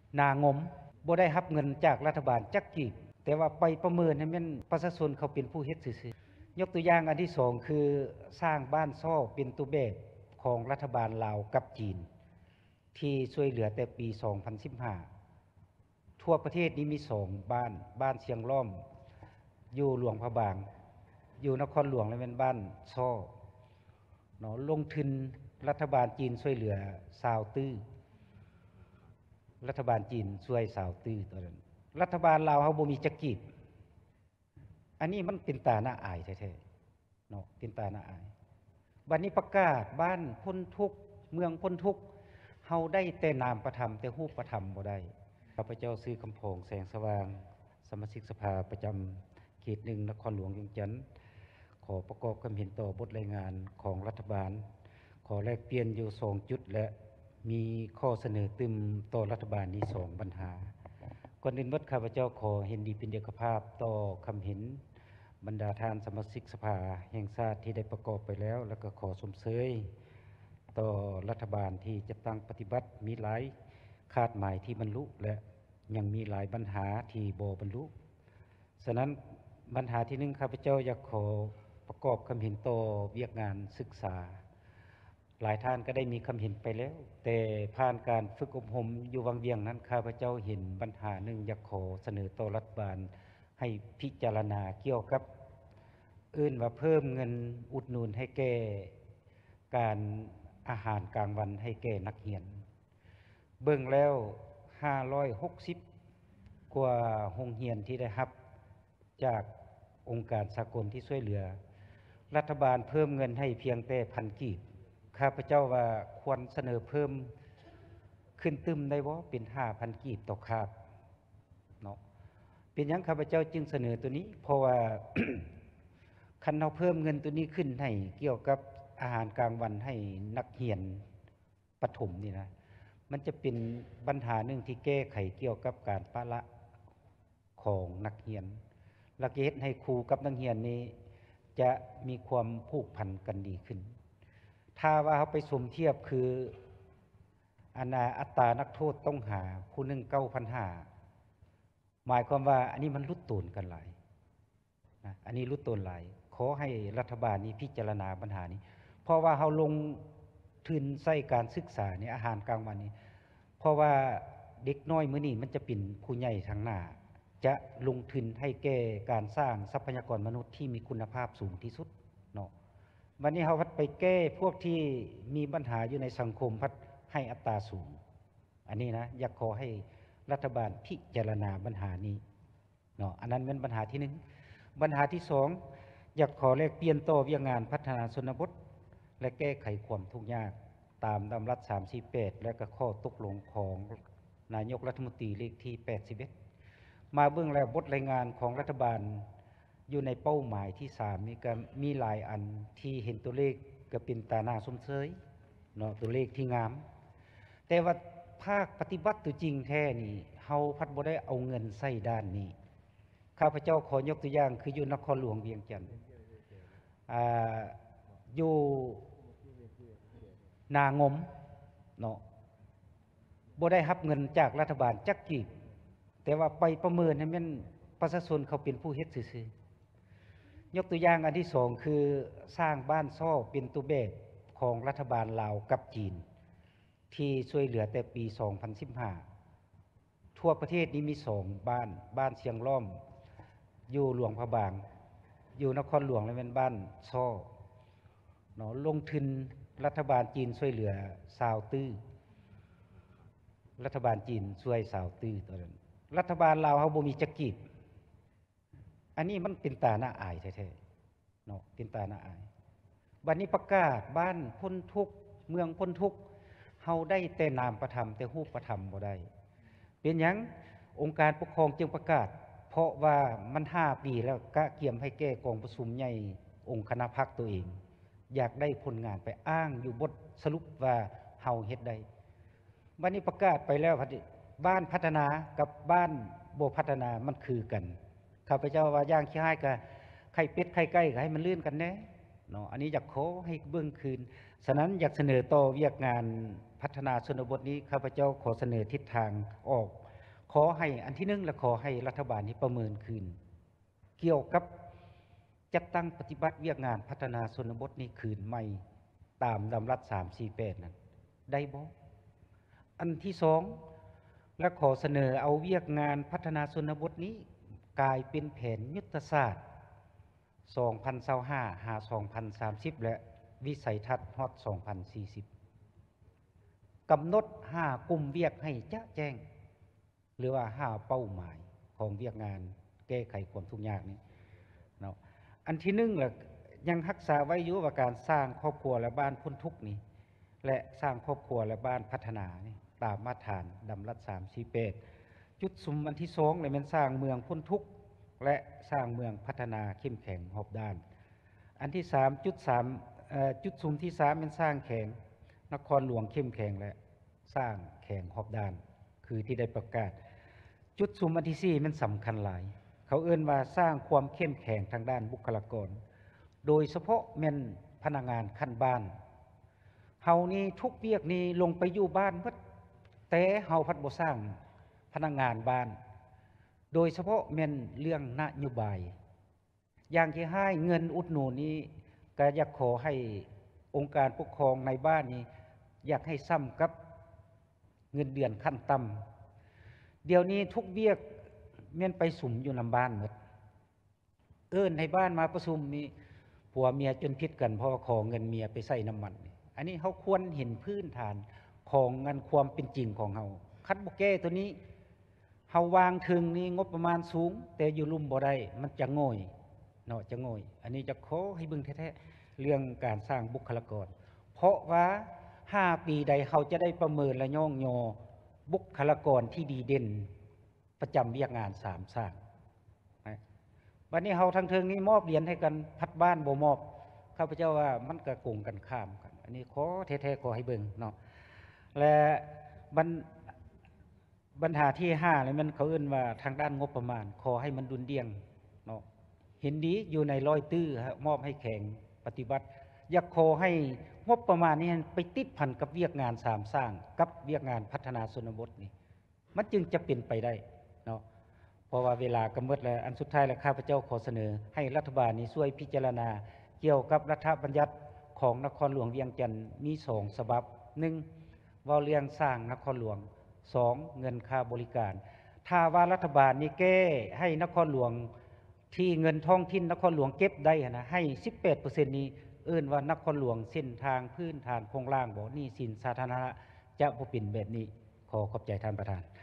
นางมบ่ได้รับเงินจากรัฐบาลจักกีบแต่ว่าไปประเมินให้มันประชาชนเขาเป็นผู้เฮ็ดซื่อๆยกตัวอย่างอันที่2คือสร้างบ้านซ่อเป็นตัวแบบของรัฐบาลลาวกับจีนที่ช่วยเหลือแต่ปี2015ทั่วประเทศนี้มี2บ้านเชียงล้อมอยู่หลวงพระบางอยู่นครหลวงและเป็นบ้านซ่อเนาะลงทุนรัฐบาลจีนช่วยเหลือ20ตื้อรัฐบาลจีนช่วย20ตื้อตอนนั้นรัฐบาลลาวเฮาบ่มีจักกีบอันนี้มันเป็นตาหน้าอายแท้ๆเนาะเป็นตาหน้าอายบัดนี้ประกาศบ้านพ้นทุกข์เมืองพ้นทุกข์เฮาได้แต่นามประธรรมแต่รูปประธรรมบ่ได้ข้าพเจ้าซื้อคำพองแสงสว่างสมาชิกสภาประจำเขต1นครหลวงเวียงจันทน์ขอประกอบความเห็นต่อบทรายงานของรัฐบาลขอแลกเปลี่ยนอยู่2จุดและมีข้อเสนอตึมต่อรัฐบาลนี้2ปัญหาก่อนอื่นหมดข้าพเจ้าขอเห็นดีเป็นเอกภาพต่อคำเห็นบรรดาท่านสมาชิกสภาแห่งชาติที่ได้ประกอบไปแล้วแล้วก็ขอสมเสยต่อรัฐบาลที่จะตั้งปฏิบัติมีหลายคาดหมายที่บรรลุและยังมีหลายปัญหาที่บ่บรรลุฉะนั้นปัญหาที่1ข้าพเจ้าอยากขอประกอบคำเห็นต่อเวียกงานศึกษาหลายท่านก็ได้มีคำเห็นไปแล้วแต่ผ่านการฝึกอบรมอยู่วังเวียงนั้นข้าพเจ้าเห็นปัญหาหนึ่งอยากขอเสนอต่อรัฐบาลให้พิจารณาเกี่ยวกับว่าเพิ่มเงินอุดหนุนให้แก่การอาหารกลางวันให้แก่นักเรียนเบิ่งแล้ว560กว่าโรงเรียนที่ได้รับจากองค์การสากลที่ช่วยเหลือรัฐบาลเพิ่มเงินให้เพียงแต่1,000 กีบข้าพเจ้าว่าควรเสนอเพิ่มขึ้นตึมได้บ่เป็น 5,000 กีบต่อคาบเนาะเป็นหยังข้าพเจ้าจึงเสนอตัวนี้เพราะว่า คันเฮาเพิ่มเงินตัวนี้ขึ้นให้เกี่ยวกับอาหารกลางวันให้นักเรียนประถมนี่นะมันจะเป็นปัญหาหนึ่งที่แก้ไขเกี่ยวกับการปะละของนักเรียนและเฮ็ดให้ครูกับนักเรียนนี้จะมีความผูกพันกันดีขึ้นถ้าว่าเฮาไปสมเทียบคืออัตรานักโทษต้องหาผู้หนึ่ง 9,500 หมายความว่าอันนี้มันลุดโตนกันหลายนะอันนี้ลุดโตนหลายขอให้รัฐบาลนี้พิจารณาปัญหานี้เพราะว่าเฮาลงทุนใส่การศึกษาในอาหารกลางวันนี้เพราะว่าเด็กน้อยมื้อนี้มันจะเป็นผู้ใหญ่ทางหน้าจะลงทุนให้แก่การสร้างทรัพยากรมนุษย์ที่มีคุณภาพสูงที่สุดเนาะวันนี้เฮาพัดไปแก้พวกที่มีปัญหาอยู่ในสังคมพัดให้อัตราสูงอันนี้นะอยากขอให้รัฐบาลพิจารณาปัญหานี้เนาะอันนั้นเป็นปัญหาที่1ปัญหาที่2อยากขอแลกเปลี่ยนต่อเวียงงานพัฒนาชนบทและแก้ไขความทุกข์ยากตามดำรัส348และก็ข้อตกลงของนายกรัฐมนตรีเลขที่81มาเบิ่งแล้วบทรายงานของรัฐบาลอยู่ในเป้าหมายที่3นี่ก็มีหลายอันที่เห็นตัวเลขก็เป็นตาหน้าสมเชยเนาะตัวเลขที่งามแต่ว่าภาคปฏิบัติตัวจริงแท้นี่เฮาพัดบ่ได้เอาเงินใส่ด้านนี้ข้าพเจ้าขอยกตัวอย่างคืออยู่นครหลวงเวียงจันทน์อยู่นางมเนาะบ่ได้รับเงินจากรัฐบาลจักกีบแต่ว่าไปประเมินให้มันประชาชนเขาเป็นผู้เฮ็ดซื่อๆยกตัวอย่างอันที่2คือสร้างบ้านซ่อเป็นตัวแบบของรัฐบาลลาวกับจีนที่ช่วยเหลือแต่ปี2015ทั่วประเทศนี้มีบ้านเชียงล้อมอยู่หลวงพระบางอยู่นครหลวงและเป็นบ้านซ่อเนาะลงทุนรัฐบาลจีนช่วยเหลือ20ตื้อรัฐบาลจีนช่วย20ตื้อตอนนั้นรัฐบาลลาวเฮาบ่มีจักกีบอันนี้มันเป็นตาหน้าอายแท้ๆเนาะเป็นตาหน้าอายบัดนี้ประกาศบ้านพ้นทุกข์เมืองพ้นทุกข์เฮาได้แต่นามประธรรมแต่รูปประธรรมบ่ได้เป็นหยังองค์การปกครองจึงประกาศเพราะว่ามัน5ปีแล้วกะเกี่ยมให้แก้กองประชุมใหญ่องค์คณะพรรคตัวเองอยากได้ผลงานไปอ้างอยู่บทสรุปว่าเฮาเฮ็ดได้บัดนี้ประกาศไปแล้วบ้านพัฒนากับบ้านบ่พัฒนามันคือกันข้าพเจ้าว่าอย่างขี้ให้ก็ไข่เป็ดไข่ไก่ก็ให้มันลื่นกันแน่เนาะอันนี้อยากขอให้เบิ่งคืนฉะนั้นอยากเสนอต่อเวียกงานพัฒนาชนบทนี้ข้าพเจ้าขอเสนอทิศทางออกขอให้อันที่1และขอให้รัฐบาลนี้ประเมินคืนเกี่ยวกับจัดตั้งปฏิบัติเวียกงานพัฒนาชนบทนี้คืนใหม่ตามดำรัส348นั้นได้บ่อันที่2และขอเสนอเอาเวียกงานพัฒนาชนบทนี้กลายเป็นแผนยุทธศาสตร์2025หา2030และวิสัยทัศน์ฮอด2040กำหนด5กลุ่มเวียกให้จะแจ้งหรือว่า5เป้าหมายของเวียกงานแก้ไขความทุกข์ยากนี้เนาะอันที่1ล่ะยังรักษาไว้อยู่ว่าการสร้างครอบครัวและบ้านพ้นทุกข์นี้และสร้างครอบครัวและบ้านพัฒนานี่ตามมาตรฐานดำรัส348จุดสุมอันที่2เลยมันสร้างเมืองพ้นทุกข์และสร้างเมืองพัฒนาเข้มแข็งรอบด้านอันที่3จุดสุมที่3มันสร้างแข็งนครหลวงเข้มแข็งและสร้างแข็งรอบด้านคือที่ได้ประกาศจุดสุมอันที่4มันสำคัญหลายเขาเอิ้นว่าสร้างความเข้มแข็งทางด้านบุคลากรโดยเฉพาะแม่นพนักงานขั้นบ้านเฮานี่ทุกเวียกนี้ลงไปอยู่บ้านเบิดแต่เฮาพัดบ่สร้างพนักงานบ้านโดยเฉพาะแม่นเรื่องนโยบายอย่างที่ให้เงินอุดหนุนนี้ก็อยากขอให้องค์การปกครองในบ้านนี้อยากให้ซ้ำกับเงินเดือนขั้นต่ำเดี๋ยวนี้ทุกเวียกแม่นไปสุมอยู่นำบ้านหมดเอิ้นให้บ้านมาประชุมนี้ผัวเมียจนผิดกันเพราะขอเงินเมียไปใส่น้ำมันอันนี้เฮาควรเห็นพื้นฐานของเงินความเป็นจริงของเฮาคัดบ่แก้ตัวนี้เฮาวางถึงนี่งบประมาณสูงแต่อยู่ลุ่มบ่ได้มันจะโง่ยเนาะจะโง่ยอันนี้จะขอให้เบิ่งแท้ๆเรื่องการสร้างบุคลากรเพราะว่า5ปีใดเขาจะได้ประเมินและย่องยอบุคลากรที่ดีเด่นประจำเวียกงาน3สร้างวันนี้เฮาทั้งเทิงนี้มอบเหรียญให้กันพัดบ้านบ่มอบข้าพเจ้าว่ามันก็โกงกันข้ามกันอันนี้ขอแท้ๆขอให้เบิ่งเนาะและปัญหาที่5เลยมันเขาเอิ้นว่าทางด้านงบประมาณขอให้มันดุลเดี่ยงเนาะเห็นดีอยู่ในร้อยตื้อมอบให้แข่งปฏิบัติอยากขอให้งบประมาณนี้ไปติดพันกับเวียกงาน3สร้างกับเวียกงานพัฒนาชนบทนี่มันจึงจะเป็นไปได้เนาะเพราะว่าเวลาก็หมดแล้วอันสุดท้ายแล้วข้าพเจ้าขอเสนอให้รัฐบาลนี้ช่วยพิจารณาเกี่ยวกับรัฐบัญญัติของนครหลวงเวียงจันทน์มี2ฉบับ1ว่าเรื่องสร้างนครหลวง2เงินค่าบริการถ้าว่ารัฐบาลนี้แก้ให้นครหลวงที่เงินท้องถิ่นนครหลวงเก็บได้นะให้ 18% นี้เอิ้นว่านครหลวงเส้นทางพื้นฐานโครงล่างบ่หนี้สินสาธารณะจะบ่เป็นแบบนี้ขอขอบใจท่านประธาน